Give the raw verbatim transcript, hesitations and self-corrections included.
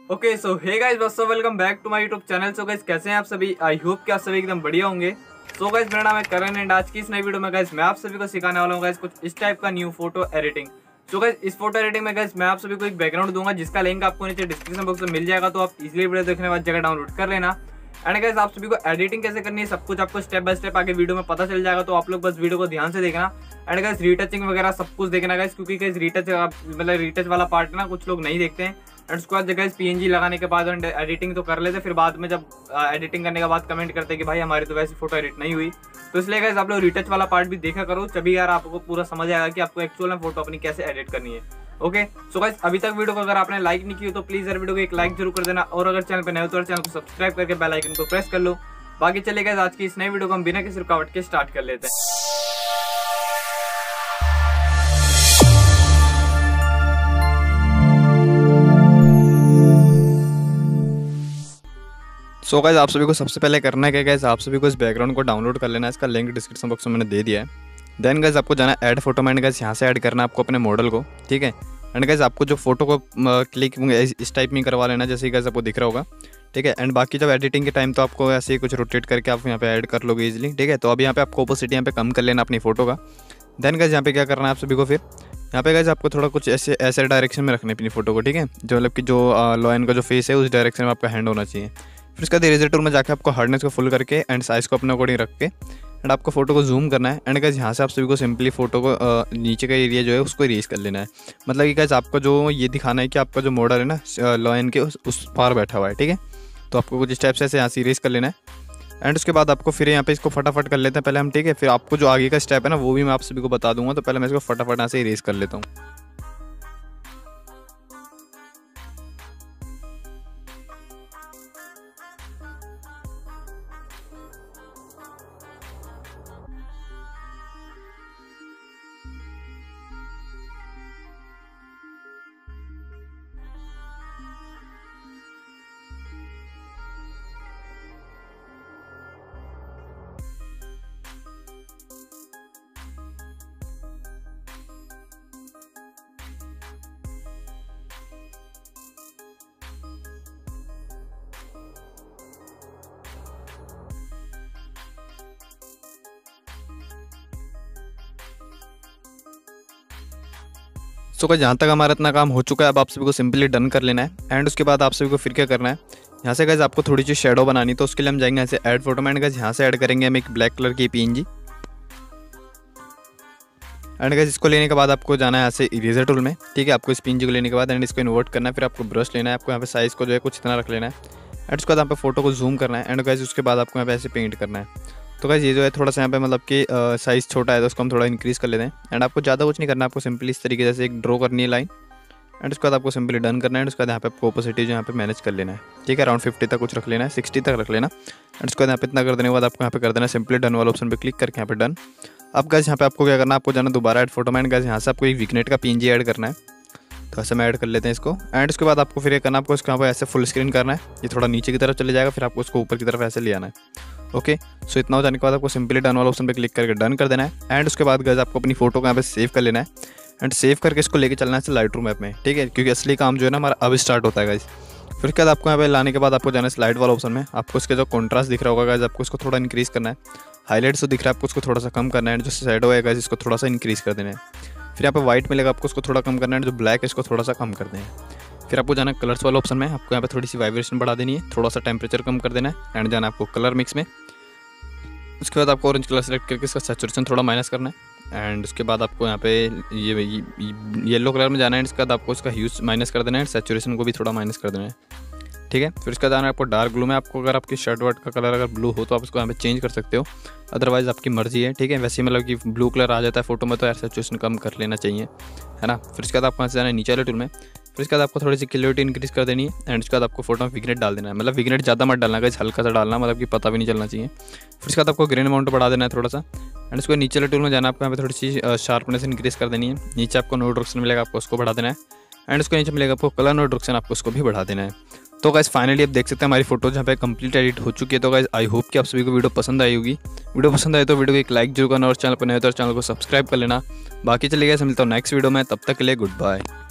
Okay so hey guys बस welcome back to my YouTube channel. So guys कैसे हैं आप सभी? आई होप कि आप सभी एकदम बढ़िया होंगे। सो गाइस मेरा नाम है करण एंड आज की इस नई वीडियो में गाइस मैं आप सभी को सिखाने वाला हूँ गाइस कुछ इस टाइप का new photo editing. So guys इस फोटो एडिटिंग में गाइस मैं आप सभी को एक बैकग्राउंड दूंगा जिसका लिंक आपको नीचे डिस्क्रिप्शन बॉक्स में मिल जाएगा, तो आप इजीली वीडियो देखने के बाद जगह डाउनलोड कर लेना। एंड गाइस आप सभी को एडिटिंग कैसे करनी है सब कुछ आपको स्टेप बाय स्टेप आगे वीडियो में पता चल जाएगा, तो आप लोग बस वीडियो को ध्यान से देखना। एंड गाइस रीटचिंग वगैरह सब कुछ देखना गाइस, क्योंकि गाइस रीटच मतलब रीटच वाला पार्ट ना कुछ लोग नहीं देखते हैं। एंड उसके बाद गाइस पीएनजी लगाने के बाद एडिटिंग तो कर लेते, फिर बाद में जब एडिटिंग करने के बाद कमेंट करते हैं कि भाई हमारी तो वैसी फोटो एडिट नहीं हुई। तो इसलिए गाइस आप लोग रीटच वाला पार्ट भी देखा करो, तभी यार आपको पूरा समझ आएगा कि आपको एक्चुअल में फोटो अपनी कैसे एडिट करनी है। ओके सो गाइस अभी तक वीडियो को अगर आपने लाइक नहीं की हो तो प्लीज यार वीडियो को एक लाइक जरूर कर देना, और अगर चैनल पे नए हो तो चैनल को सब्सक्राइब करके बेल आइकन को प्रेस कर लो। बाकी चलिए गाइस आज की इस नई वीडियो को हम बिना किसी रुकावट के स्टार्ट कर लेते हैं। सो so गाइस आप सभी को सबसे पहले करना है क्या गाइस, आप सभी को इस बैकग्राउंड को डाउनलोड कर लेना है। इसका लिंक डिस्क्रिप्शन बॉक्स में मैंने दे दिया है। देन गाइस आपको जाना है ऐड फोटो में, गाइस यहाँ से ऐड करना है आपको अपने मॉडल को, ठीक है। एंड गाइस आपको जो फोटो को क्लिक इस टाइप में करवा लेना जैसे गाइस आपको दिख रहा होगा, ठीक है। एंड बाकी जब एडिटिंग के टाइम तो आपको ऐसे ही कुछ रोटेट करके आप यहाँ पे ऐड कर लोगे इजीली, ठीक है। तो अब यहाँ पे आपको ओपोसिटी यहाँ पे कम कर लेना अपनी फोटो का। देन गाइस यहाँ पे क्या करना है आप सभी को, फिर यहाँ पे गाइस आपको थोड़ा कुछ ऐसे ऐसे डायरेक्शन में रखना है अपनी फोटो को, ठीक है। जो मतलब कि जो लॉयन का जो फेस है उस डायरेक्शन में आपका हैंड होना चाहिए। फिर उसका इरेजर टूल में जाकर आपको हार्डनेस को फुल करके एंड साइज़ को अपने अकॉर्डिंग रख के एंड आपको फोटो को जूम करना है। एंड गाइस यहाँ से आप सभी को सिंपली फोटो को आ, नीचे का एरिया जो है उसको इरेज कर लेना है। मतलब कि गाइस आपका जो ये दिखाना है कि आपका जो मॉडल है ना लॉयन के उस, उस पार बैठा हुआ है, ठीक है। तो आपको कुछ स्टेप्स ऐसे यहाँ से इरेज कर लेना है। एंड उसके बाद आपको फिर यहाँ पे इसको फटाफट कर लेते हैं पहले हम, ठीक है। फिर आपको जो आगे का स्टेप है ना वो भी मैं आप सभी को बता दूंगा, तो पहले मैं इसको फटाफट यहाँ से इरेज कर लेता हूँ। सो गाइस जहाँ तक हमारा इतना काम हो चुका है, अब आप सभी को सिंपली डन कर लेना है। एंड उसके बाद आप सभी को फिर क्या करना है, यहाँ से गाइस आपको थोड़ी सी शेडो बनानी, तो उसके लिए हम जाएंगे ऐसे ऐड फोटो में। एंड गाइस यहाँ से ऐड करेंगे हम एक ब्लैक कलर की पीएनजी। एंड गाइस इसको लेने के बाद आपको जाना है ऐसे इरेजर टूल में, ठीक है। आपको इस पीएनजी को लेने के बाद एंड इसको इन्वर्ट करना है, फिर आपको ब्रश लेना है, आपको यहाँ पे साइज़ को जो है कुछ इतना रख लेना है। एंड उसके बाद यहाँ पे फोटो को जूम करना है। एंड गाइस उसके बाद आपको यहाँ पे ऐसे पेंट करना है। तो गाइस ये जो है थोड़ा सा यहाँ पे मतलब कि साइज़ छोटा है तो उसको हम थोड़ा इंक्रीज़ कर लेते हैं। एंड आपको ज़्यादा कुछ नहीं करना, आपको सिंपली इस तरीके से एक ड्रॉ करनी है लाइन। एंड उसके बाद आपको सिंपली डन करना है। उसके बाद यहाँ पे आपको ओपोसिटी जो यहाँ पे मैनेज कर लेना है, ठीक है। अराउंड फिफ्टी तक कुछ रख लेना है, सिक्सटी तक रख लेना। एंड उसके बाद यहाँ पे इतना कर देने के बाद आपको यहाँ पे कर देना सिंपली डन वाला ऑप्शन पे क्लिक करके यहाँ पे डन। अब गाइस यहाँ पे आपको क्या करना है, आपको जाना दोबारा ऐड फोटो में। एंड गाइस यहाँ से आपको एक विग्नेट का पीएनजी ऐड करना है, तो ऐसे में ऐड कर लेते हैं इसको। एंड उसके बाद आपको फिर ये करना, आपको इसको यहाँ पे ऐसे फुल स्क्रीन करना है, ये थोड़ा नीचे की तरफ चले जाएगा, फिर आपको उसको ऊपर की तरफ ऐसे ले आना है। ओके सो इतना हो जाने के बाद आपको सिंपली डन वाला ऑप्शन पे क्लिक करके डन कर देना है। एंड उसके बाद गाइस आपको अपनी फोटो को यहाँ पे सेव कर लेना है। एंड सेव करके इसको लेके चलना है लाइटरूम ऐप में, ठीक है, क्योंकि असली काम जो है ना हमारा अब स्टार्ट होता है गाइस। फिर उसके बाद आपको यहाँ पे लाने के बाद आपको जाना है स्लाइड वाला ऑप्शन में। आपको इसके जो कॉन्ट्रास्ट दिख रहा होगा गाइस आपको इसको थोड़ा इंक्रीज़ करना है। हाईलाइट्स जो दिख रहा है आपको उसको थोड़ा सा कम करना है। जो शैडो है गाइस इसको थोड़ा सा इंक्रीज़ कर देना है। फिर यहाँ पे व्हाइट मिलेगा आपको उसको थोड़ा कम करना है, जो ब्लैक है इसको थोड़ा सा कम कर देना है। फिर आपको जाना है कलर्स वाला ऑप्शन में, आपको यहाँ पे थोड़ी सी वाइब्रेशन बढ़ा देनी है, थोड़ा सा टेम्परेचर कम कर देना है। एंड जाना है आपको कलर मिक्स में। उसके बाद आपको ऑरेंज कलर सेलेक्ट करके इसका सैचुरेशन थोड़ा माइनस करना है। एंड उसके बाद आपको यहाँ पे ये येलो कलर में जाना है। इसके बाद आपको इसका ह्यूज माइनस कर देना है, सैचुरेशन को भी थोड़ा माइनस कर देना है, ठीक है। फिर उसका जाना है आपको डार्क ब्लू में। आपको अगर आपकी शर्ट वर्ट का कलर अगर ब्लू हो तो आप उसको यहाँ पे चेंज कर सकते हो, अदरवाइज आपकी मर्जी है, ठीक है। वैसे मतलब कि ब्लू कलर आ जाता है फोटो में तो यार सैचुरेशन कम कर लेना चाहिए, है ना। फिर उसके बाद आपको यहाँ से जाना है नीचे वाले टूल में। फिर उसके बाद आपको थोड़ी सी क्लियरिटी इंक्रीज कर देनी है। एंड उसके बाद आपको फोटो में विग्नेट डाल देना है, मतलब विग्नेट ज़्यादा मत डालना गाइस, हल्का सा डालना, मतलब कि पता भी नहीं चलना चाहिए। फिर उसके बाद आपको ग्रेन अमाउंट बढ़ा देना है थोड़ा सा। एंड उसको नीचे वाले टूल में जाना है, आपको यहाँ पे थोड़ी सी शार्पनेस इंक्रीज कर देनी है। नीचे आपको नो डायरेक्शन मिलेगा, आपको उसको बढ़ा देना है। एंड उसको नीचे मिलेगा आपको कलर नो डायरेक्शन, आपको उसको भी बढ़ा देना है। तो गाइस फाइनली आप देख सकते हैं हमारी फोटो जहाँ पे कंप्लीट एडिट हो चुकी है। तो गाइस आई होप कि आप सभी को वीडियो पसंद आई होगी। वीडियो पसंद आए तो वीडियो को एक लाइक जरूर करना, और चैनल पर नए हो तो चैनल को सब्सक्राइब कर लेना। बाकी चलिए गाइस मिलता हूँ नेक्स्ट वीडियो में, तब तक के लिए गुड बाय।